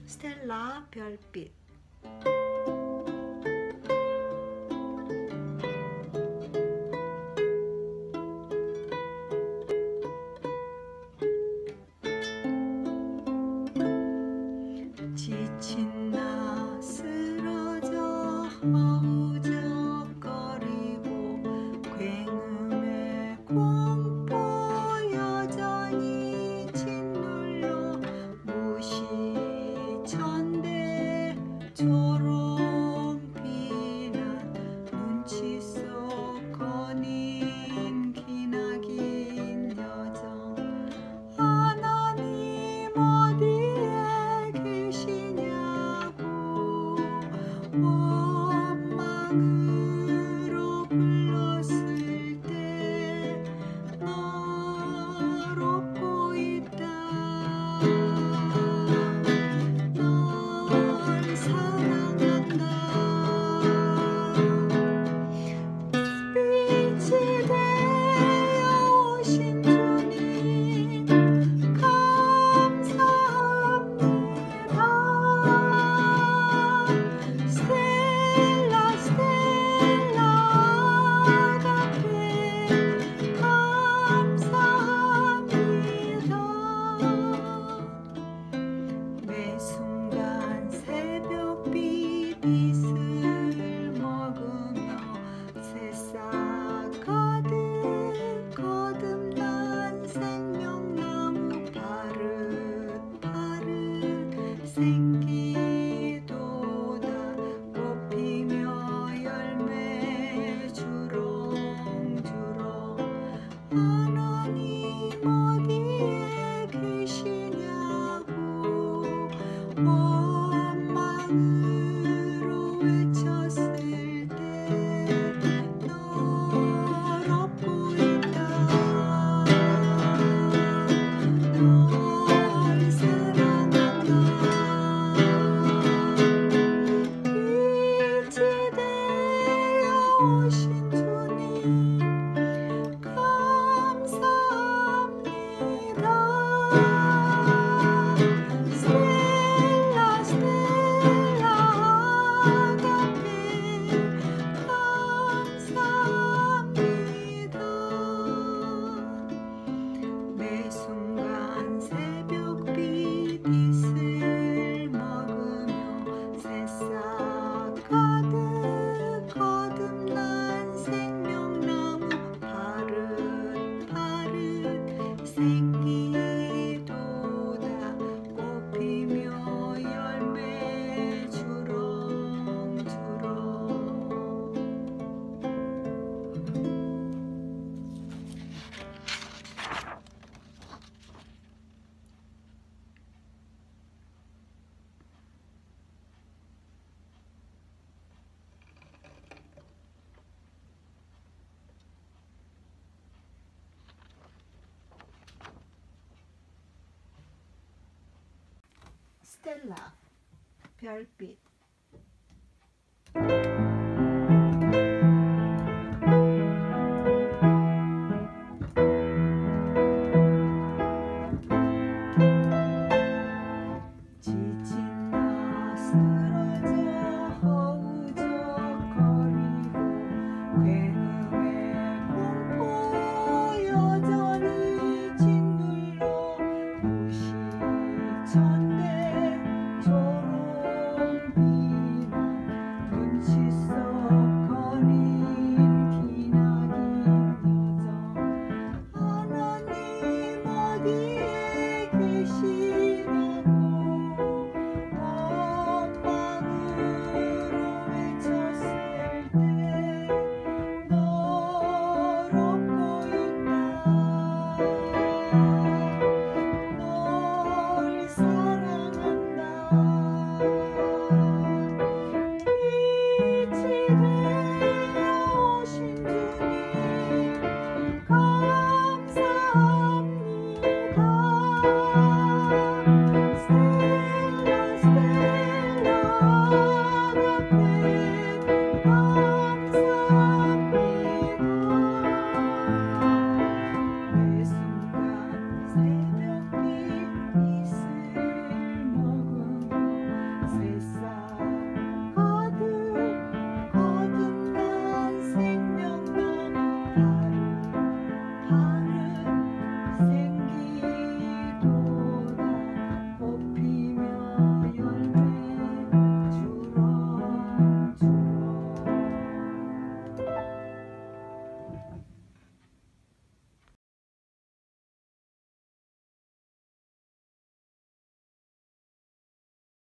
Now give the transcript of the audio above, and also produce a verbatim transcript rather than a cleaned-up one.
스텔라 별빛. 지친 나 쓰러져 허우적거리고 굉음의 공포 여전히 짓눌러 무시천대 초롱빛난 눈치 속 거닌 기나긴 여정. 하나님 어디에 계시냐고 원망으로 불렀을 때 널 업고 있다. 널 사랑한다. 빛이 되어 오신 주님 감사합니다. 스텔라 스텔라 아가페 감사합니다. 매 순간 새벽빛 빛을 먹으며 새싹 가득 거듭난 생명나무 파릇파릇 생기도다. 꽃피며 열매 주렁주렁. 하나님 어디에 계시냐고 원망으로 외쳤을 때 널 업고 있다. 널 사랑한다. 빛이 되어 오신 주님 감사합니다. 스텔라 스텔라 아가페 감사합니다. 매 순간 새벽빛 빛을 먹으며 새싹 가득 거듭난 생명나무 파릇파릇 생기도다. 꽃피며 열매 주렁주렁. 스텔라 별빛.